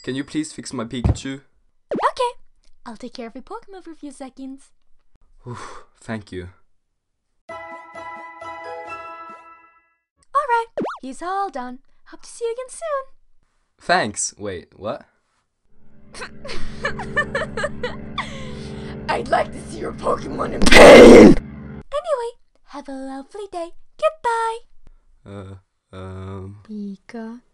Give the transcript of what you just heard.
can you please fix my Pikachu? Okay, I'll take care of your Pokemon for a few seconds. Oof, thank you. Alright, he's all done. Hope to see you again soon. Thanks. Wait, what? I'd like to see your Pokemon in pain! Anyway, have a lovely day. Goodbye! Pika.